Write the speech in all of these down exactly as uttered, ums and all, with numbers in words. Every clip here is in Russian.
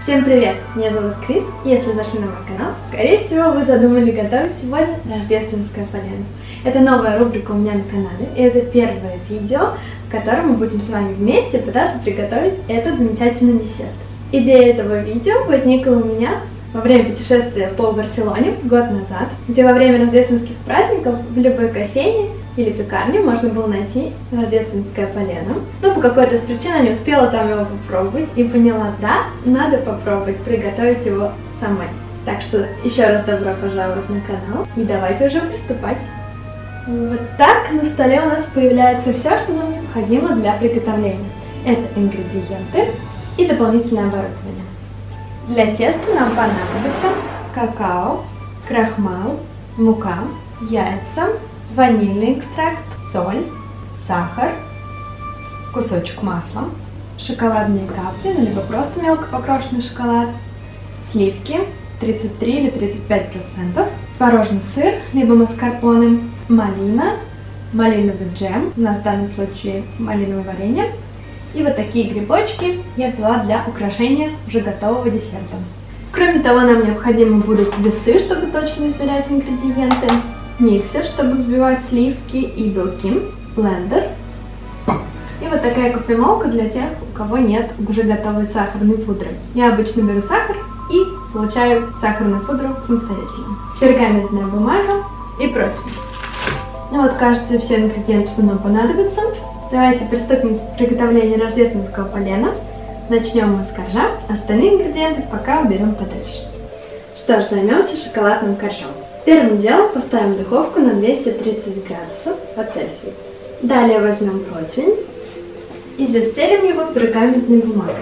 Всем привет! Меня зовут Крис. Если зашли на мой канал, скорее всего, вы задумали готовить сегодня рождественское полено. Это новая рубрика у меня на канале, и это первое видео, в котором мы будем с вами вместе пытаться приготовить этот замечательный десерт. Идея этого видео возникла у меня во время путешествия по Барселоне год назад, где во время рождественских праздников в любой кофейне или пекарне можно было найти рождественское полено. Но по какой-то из причин не успела там его попробовать и поняла, да, надо попробовать приготовить его самой. Так что еще раз добро пожаловать на канал и давайте уже приступать. Вот так на столе у нас появляется все, что нам необходимо для приготовления. Это ингредиенты и дополнительное оборудование. Для теста нам понадобится какао, крахмал, мука, яйца, ванильный экстракт, соль, сахар, кусочек масла, шоколадные капли, либо просто мелко покрошенный шоколад, сливки тридцать три или тридцать пять процентов, творожный сыр, либо маскарпоне, малина, малиновый джем, у нас в данном случае малиновое варенье, и вот такие грибочки я взяла для украшения уже готового десерта. Кроме того, нам необходимы будут весы, чтобы точно измерять ингредиенты, миксер, чтобы взбивать сливки и белки, блендер и вот такая кофемолка для тех, у кого нет уже готовой сахарной пудры. Я обычно беру сахар и получаю сахарную пудру самостоятельно. Пергаментная бумага и противень. Ну вот, кажется, все ингредиенты, что нам понадобятся. Давайте приступим к приготовлению рождественского полена. Начнем мы с коржа, остальные ингредиенты пока уберем подальше. Что ж, займемся шоколадным коржом. Первым делом поставим в духовку на двести тридцать градусов по Цельсию. Далее возьмем противень и застелим его пергаментной бумагой.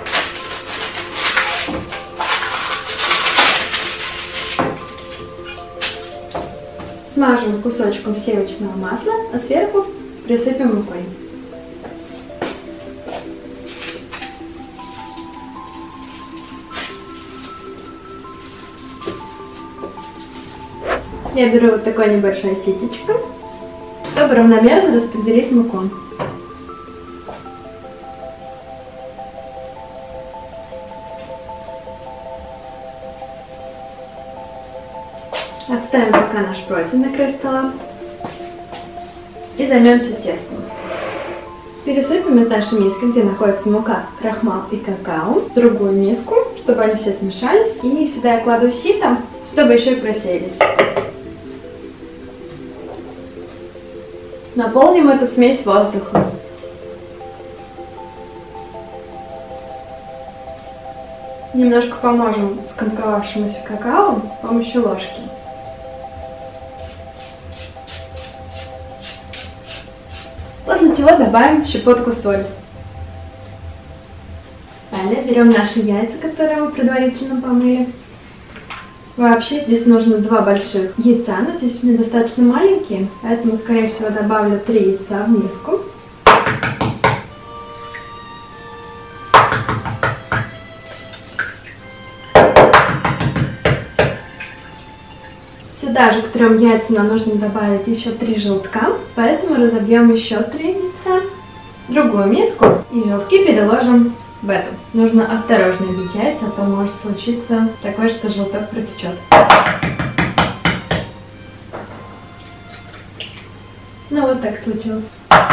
Смажем кусочком сливочного масла, а сверху присыпем мукой. Я беру вот такое небольшое ситечко, чтобы равномерно распределить муку. Отставим пока наш противень на край стола и займемся тестом. Пересыпем из нашей миски, где находится мука, крахмал и какао, в другую миску, чтобы они все смешались. И сюда я кладу сито, чтобы еще и просеялись. Наполним эту смесь воздухом. Немножко поможем скомковавшемуся какао с помощью ложки. После чего добавим щепотку соли. Далее берем наши яйца, которые мы предварительно помыли. Вообще здесь нужно два больших яйца, но здесь у меня достаточно маленькие, поэтому, скорее всего, добавлю три яйца в миску. Сюда же к трем яйцам нам нужно добавить еще три желтка, поэтому разобьем еще три яйца в другую миску и желтки переложим в эту. Нужно осторожно бить яйца, а то может случиться такое, что желток протечет. Ну вот так случилось.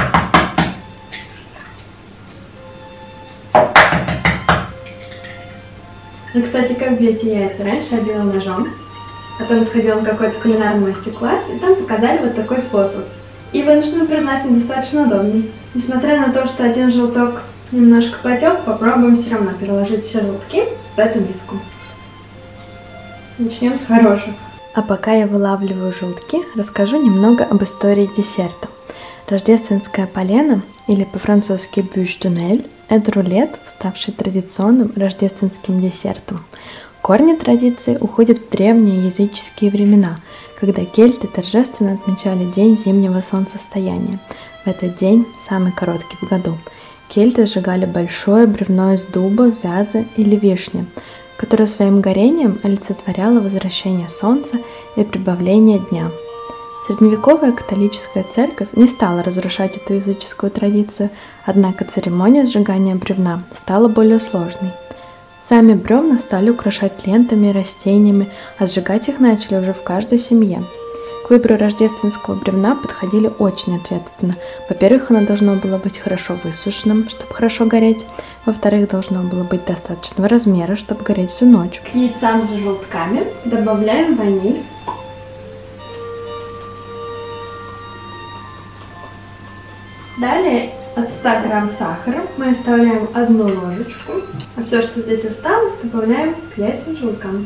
И, кстати, как бить яйца? Раньше я била ножом, потом сходила на какой-то кулинарный мастер-класс, и там показали вот такой способ. И вынуждена признать, он достаточно удобный. Несмотря на то, что один желток немножко потек, попробуем все равно переложить все желтки в эту миску. Начнем с хороших. А пока я вылавливаю желтки, расскажу немного об истории десерта. Рождественское полено, или по-французски бûche de Noël, это рулет, ставший традиционным рождественским десертом. Корни традиции уходят в древние языческие времена, когда кельты торжественно отмечали День зимнего солнцестояния. В этот день, самый короткий в году, кельты сжигали большое бревно из дуба, вяза или вишни, которое своим горением олицетворяло возвращение солнца и прибавление дня. Средневековая католическая церковь не стала разрушать эту языческую традицию, однако церемония сжигания бревна стала более сложной. Сами бревна стали украшать лентами и растениями, а сжигать их начали уже в каждой семье. К выбору рождественского бревна подходили очень ответственно. Во-первых, оно должно было быть хорошо высушенным, чтобы хорошо гореть. Во-вторых, должно было быть достаточного размера, чтобы гореть всю ночь. К яйцам с желтками добавляем ваниль. Далее от ста грамм сахара мы оставляем одну ложечку, а все, что здесь осталось, добавляем к яйцам желткам.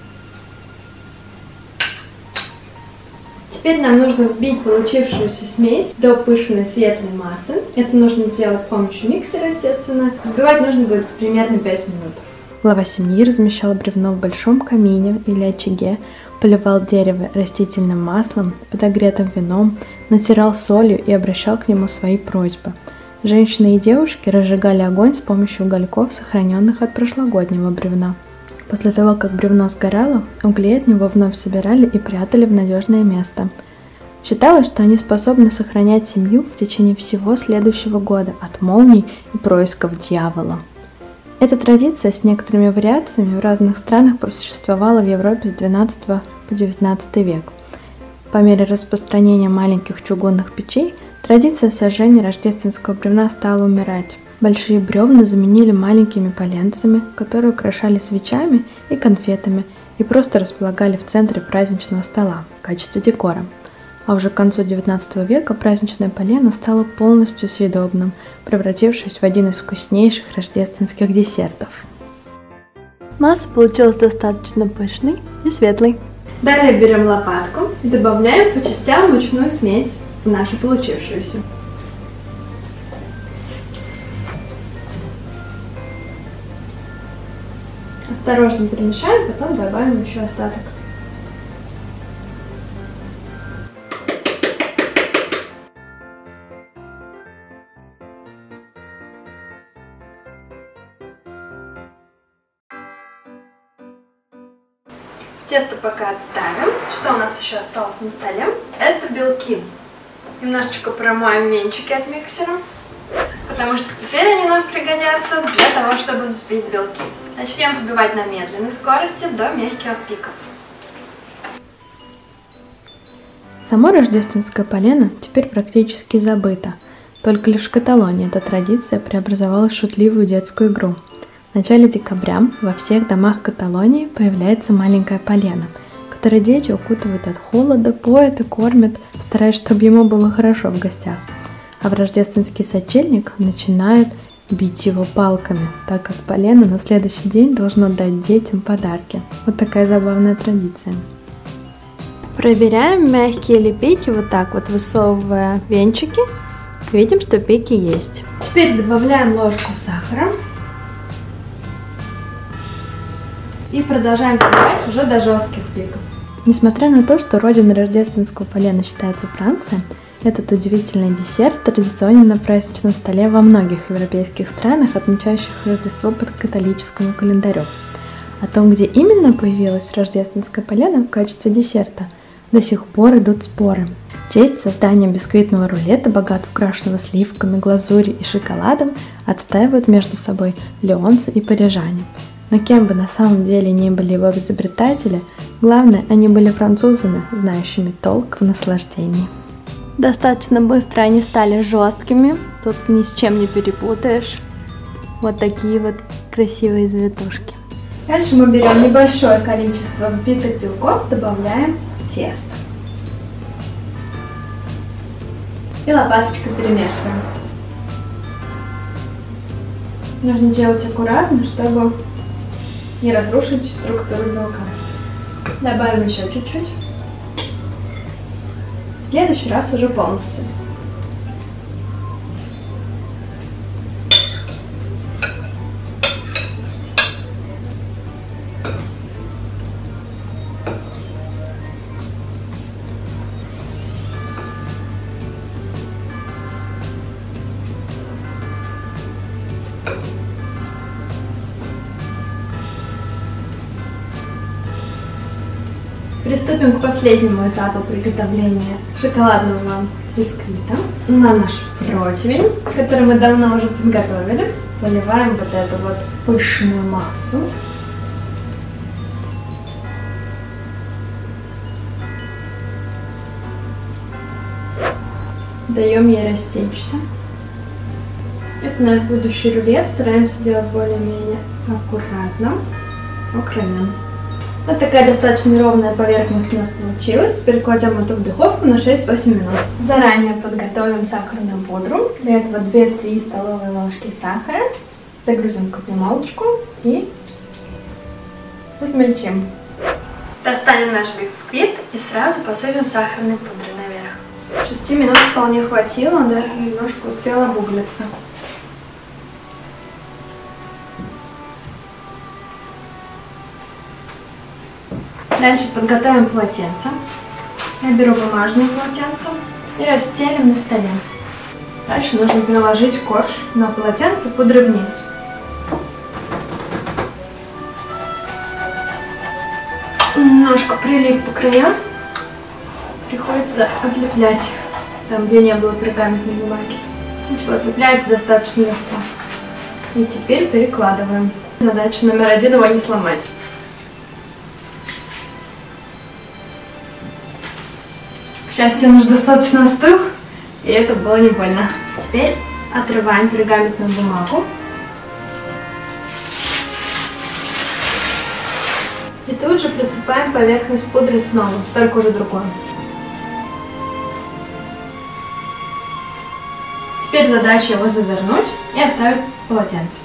Теперь нам нужно взбить получившуюся смесь до пышной светлой массы. Это нужно сделать с помощью миксера, естественно. Взбивать нужно будет примерно пять минут. Глава семьи размещал бревно в большом камине или очаге, поливал дерево растительным маслом, подогретым вином, натирал солью и обращал к нему свои просьбы. Женщины и девушки разжигали огонь с помощью угольков, сохраненных от прошлогоднего бревна. После того, как бревно сгорало, угли от него вновь собирали и прятали в надежное место. Считалось, что они способны сохранять семью в течение всего следующего года от молний и происков дьявола. Эта традиция с некоторыми вариациями в разных странах просуществовала в Европе с двенадцатого по девятнадцатый век. По мере распространения маленьких чугунных печей, традиция сожжения рождественского бревна стала умирать. Большие бревна заменили маленькими поленцами, которые украшали свечами и конфетами и просто располагали в центре праздничного стола в качестве декора. А уже к концу девятнадцатого века праздничное полено стало полностью съедобным, превратившись в один из вкуснейших рождественских десертов. Масса получилась достаточно пышной и светлой. Далее берем лопатку и добавляем по частям мучную смесь в нашу получившуюся. Осторожно перемешаем, потом добавим еще остаток. Тесто пока отставим. Что у нас еще осталось на столе? Это белки. Немножечко промоем венчики от миксера, потому что теперь они нам пригодятся для того, чтобы взбить белки. Начнем взбивать на медленной скорости до мягких пиков. Само рождественское полено теперь практически забыто. Только лишь в Каталонии эта традиция преобразовалась в шутливую детскую игру. В начале декабря во всех домах Каталонии появляется маленькое полено, которое дети укутывают от холода, поят и кормят, стараясь, чтобы ему было хорошо в гостях. А в рождественский сочельник начинают бить его палками, так как полено на следующий день должно дать детям подарки. Вот такая забавная традиция. Проверяем, мягкие ли пики, вот так вот высовывая венчики. Видим, что пики есть. Теперь добавляем ложку сахара. И продолжаем взбивать уже до жестких пиков. Несмотря на то, что родиной рождественского полена считается Франция, этот удивительный десерт традиционен на праздничном столе во многих европейских странах, отмечающих Рождество по католическому календарю. О том, где именно появилось рождественское полено в качестве десерта, до сих пор идут споры. Честь создания бисквитного рулета, богато украшенного сливками, глазурью и шоколадом, отстаивают между собой леонцы и парижане. Но кем бы на самом деле ни были его изобретатели, главное, они были французами, знающими толк в наслаждении. Достаточно быстро они стали жесткими, тут ни с чем не перепутаешь. Вот такие вот красивые завитушки. Дальше мы берем небольшое количество взбитых белков, добавляем в тесто. И лопаточкой перемешиваем. Нужно делать аккуратно, чтобы не разрушить структуру белка. Добавим еще чуть-чуть. В следующий раз уже полностью. Приступим к последнему этапу приготовления шоколадного бисквита. На наш противень, который мы давно уже подготовили, поливаем вот эту вот пышную массу. Даем ей растечься. Это наш будущий рулет. Стараемся делать более-менее аккуратно по краям. Вот такая достаточно ровная поверхность у нас получилась. Теперь кладем эту в духовку на шесть-восемь минут. Заранее подготовим сахарную пудру. Для этого две-три столовые ложки сахара. Загрузим в кофемолочку и размельчим. Достанем наш бисквит и сразу посыпем сахарной пудрой наверх. шести минут вполне хватило, он даже немножко успел обуглиться. Дальше подготовим полотенце. Я беру бумажное полотенце и расстелим на столе. Дальше нужно переложить корж на полотенце пудры вниз. Немножко прилип по краям. Приходится отлеплять там, где не было пергаментной бумаги. Ничего, отлепляется достаточно легко. И теперь перекладываем. Задача номер один — его не сломать. К счастью, он уже достаточно остыл, и это было не больно. Теперь отрываем пергаментную бумагу. И тут же присыпаем поверхность пудры снова, только уже другой. Теперь задача его завернуть и оставить в полотенце.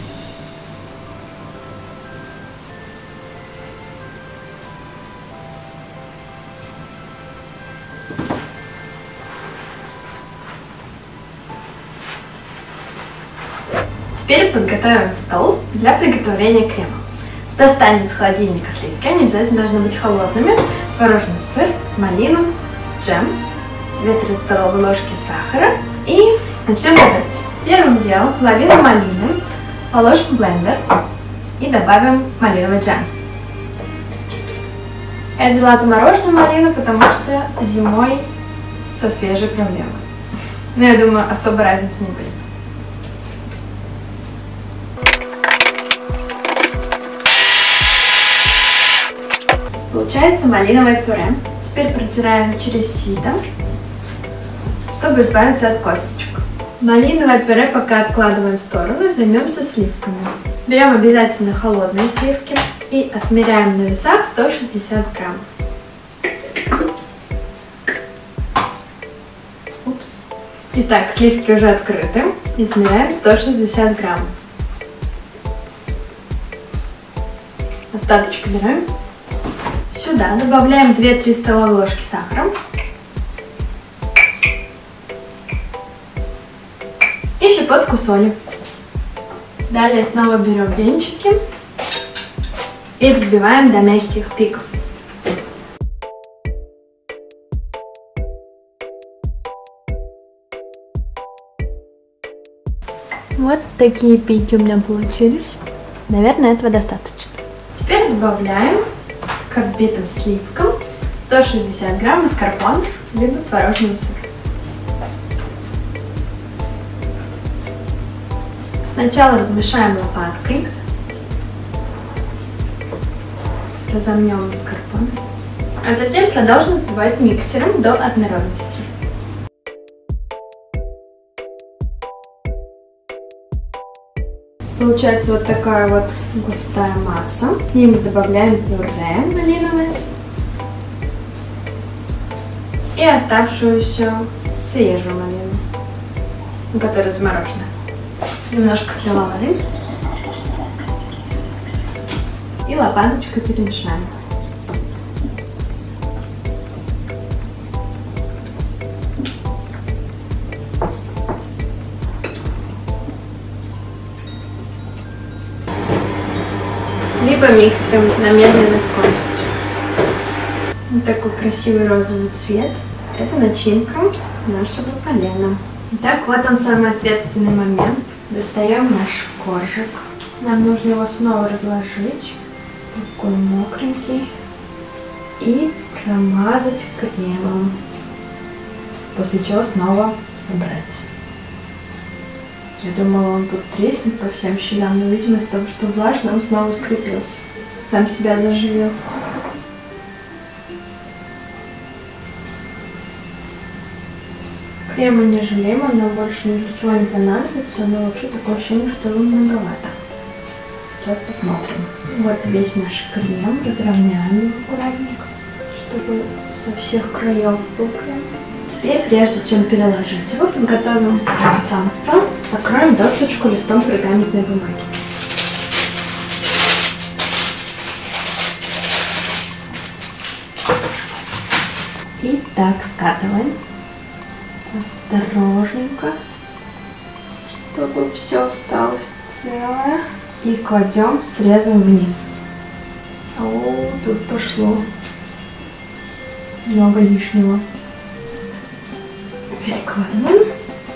Теперь подготовим стол для приготовления крема. Достанем из холодильника сливки, они обязательно должны быть холодными, творожный сыр, малину, джем, две-три столовые ложки сахара и начнем готовить. Первым делом половину малины положим в блендер и добавим малиновый джем. Я взяла замороженную малину, потому что зимой со свежей проблемой. Но я думаю, особой разницы не будет. Получается малиновое пюре. Теперь протираем через сито, чтобы избавиться от косточек. Малиновое пюре пока откладываем в сторону и займемся сливками. Берем обязательно холодные сливки и отмеряем на весах сто шестьдесят граммов. Упс. Итак, сливки уже открыты. Измеряем сто шестьдесят граммов. Остаточек берем. Сюда добавляем две-три столовые ложки сахара. И щепотку соли. Далее снова берем венчики и взбиваем до мягких пиков. Вот такие пики у меня получились. Наверное, этого достаточно. Теперь добавляем к взбитым сливкам сто шестьдесят грамм маскарпоне либо творожного сыра. Сначала размешаем лопаткой, разомнем маскарпоне, а затем продолжим взбивать миксером до однородности. Получается вот такая вот густая масса. К ней мы добавляем пюре малиновое и оставшуюся свежую малину, которая заморожена. Немножко слила воды и лопаточкой перемешаем. Либо миксером на медленной скорости. Вот такой красивый розовый цвет. Это начинка нашего полена. Итак, вот он, самый ответственный момент. Достаем наш коржик. Нам нужно его снова разложить. Такой мокренький. И промазать кремом. После чего снова убрать. Я думала, он тут треснет по всем щелям, но, видимо, из-за того, что влажно, он снова скрепился. Сам себя заживил. Крема не жалеем, она больше ни для чего не понадобится, но вообще такое ощущение, что его многовато. Сейчас посмотрим. Вот весь наш крем, разровняем его аккуратненько, чтобы со всех краев был крем. Теперь, прежде чем переложить его, подготовим пространство, покроем досточку листом пергаментной бумаги. И так скатываем осторожненько, чтобы все осталось целое. И кладем срезом вниз. О, тут пошло много лишнего. Перекладываем.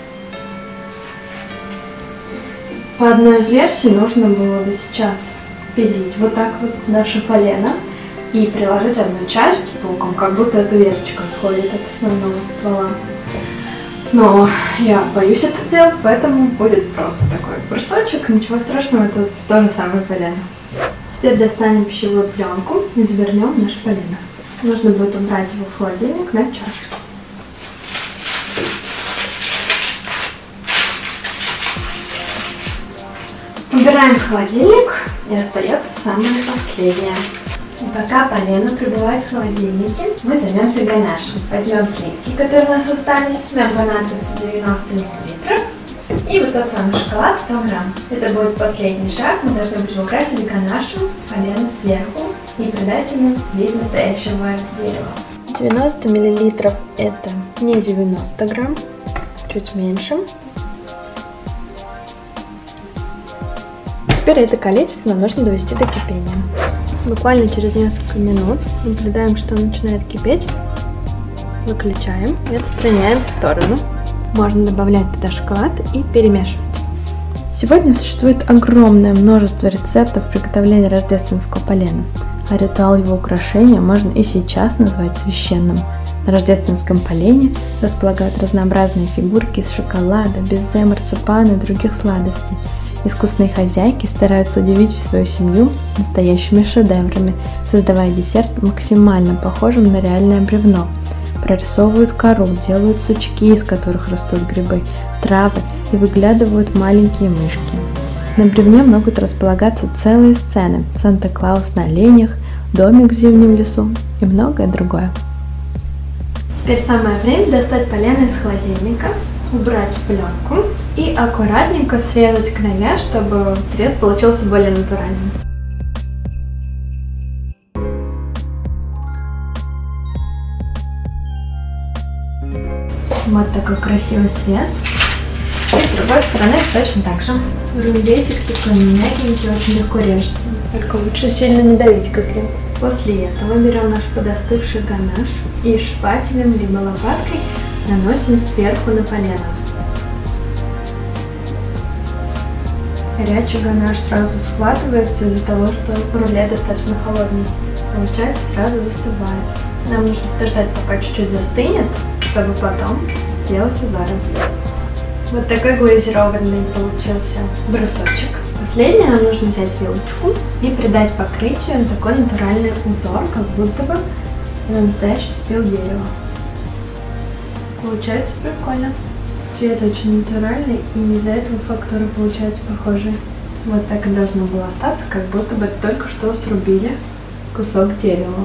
По одной из версий нужно было бы сейчас спилить вот так вот наше полено и приложить одну часть боком, как будто эта веточка отходит от основного ствола. Но я боюсь это делать, поэтому будет просто такой брусочек. Ничего страшного, это то же самое полено. Теперь достанем пищевую пленку и завернем наше полено. Нужно будет убрать его в холодильник на час. Убираем в холодильник, и остается самое последнее. И пока полено пребывает в холодильнике, мы займемся ганашем. Возьмем сливки, которые у нас остались. Нам понадобится девяносто миллилитров. И вот тот самый шоколад сто грамм. Это будет последний шаг. Мы должны будем украсить ганашем полено сверху и придать ему вид настоящего дерева. девяносто миллилитров это не девяносто грамм, чуть меньше. Теперь это количество нам нужно довести до кипения. Буквально через несколько минут наблюдаем, что он начинает кипеть. Выключаем и отстраняем в сторону. Можно добавлять туда шоколад и перемешивать. Сегодня существует огромное множество рецептов приготовления рождественского полена, а ритуал его украшения можно и сейчас назвать священным. На рождественском полене располагают разнообразные фигурки из шоколада, безе, марципана и других сладостей. Искусные хозяйки стараются удивить свою семью настоящими шедеврами, создавая десерт максимально похожим на реальное бревно. Прорисовывают кору, делают сучки, из которых растут грибы, травы и выглядывают маленькие мышки. На бревне могут располагаться целые сцены: Санта-Клаус на оленях, домик в зимнем лесу и многое другое. Теперь самое время достать полено из холодильника, убрать пленку и аккуратненько срезать края, чтобы срез получился более натуральным. Вот такой красивый срез. И с другой стороны точно так же. Рулетик такой мягенький, очень легко режется. Только лучше сильно не давить, как крем. После этого берем наш подостывший ганаш и шпателем либо лопаткой наносим сверху на полено. Горячий ганаш сразу схватывается из-за того, что рулет достаточно холодный. Получается, сразу застывает. Нам нужно подождать, пока чуть-чуть застынет, чтобы потом сделать узоры. Вот такой глазированный получился брусочек. Последнее нам нужно взять вилочку и придать покрытию такой натуральный узор, как будто бы настоящий спил дерева. Получается прикольно. Цвет очень натуральный, и из-за этого фактура получается похожая. Вот так и должно было остаться, как будто бы только что срубили кусок дерева.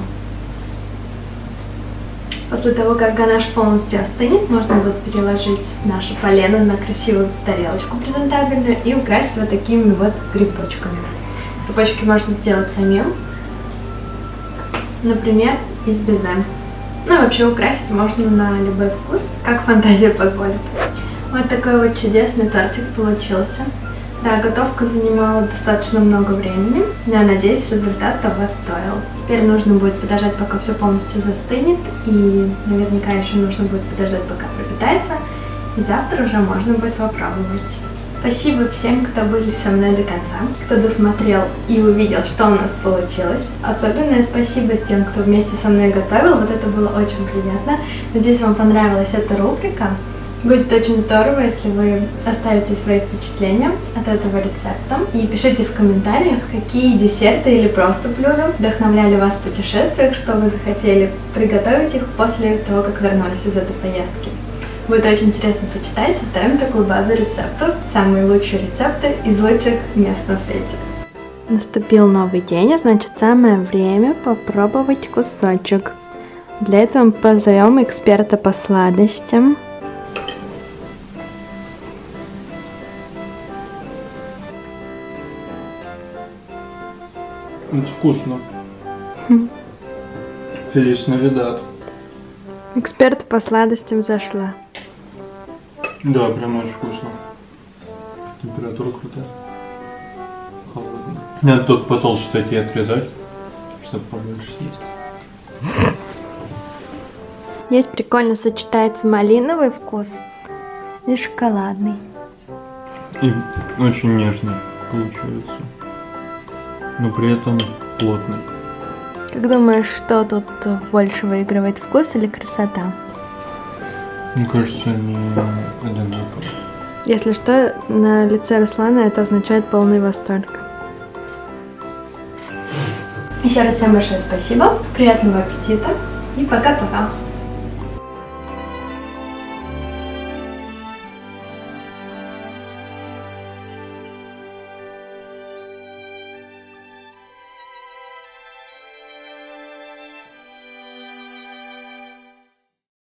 После того, как ганаш полностью остынет, можно будет переложить наше полено на красивую тарелочку презентабельную и украсить вот такими вот грибочками. Грибочки можно сделать самим, например, из безе. Ну и вообще украсить можно на любой вкус, как фантазия позволит. Вот такой вот чудесный тортик получился. Да, готовка занимала достаточно много времени, но я надеюсь, результат того стоил. Теперь нужно будет подождать, пока все полностью застынет, и наверняка еще нужно будет подождать, пока пропитается, и завтра уже можно будет попробовать. Спасибо всем, кто были со мной до конца, кто досмотрел и увидел, что у нас получилось. Особенное спасибо тем, кто вместе со мной готовил, вот это было очень приятно. Надеюсь, вам понравилась эта рубрика. Будет очень здорово, если вы оставите свои впечатления от этого рецепта и пишите в комментариях, какие десерты или просто блюда вдохновляли вас в путешествиях, что вы захотели приготовить их после того, как вернулись из этой поездки. Будет очень интересно почитать, составим такую базу рецептов, самые лучшие рецепты из лучших мест на свете. Наступил новый день, а значит самое время попробовать кусочек. Для этого мы позовем эксперта по сладостям. Это вкусно. Фелис Навидад. Эксперт по сладостям зашла. Да, прям очень вкусно. Температура крутая. Холодная. Надо тут потолще такие отрезать, чтобы побольше есть. Здесь прикольно сочетается малиновый вкус и шоколадный. И очень нежный получается. Но при этом плотный. Как думаешь, что тут больше выигрывает, вкус или красота? Мне кажется, они одинаковые. Если что, на лице Руслана это означает полный восторг. Еще раз всем большое спасибо, приятного аппетита и пока-пока!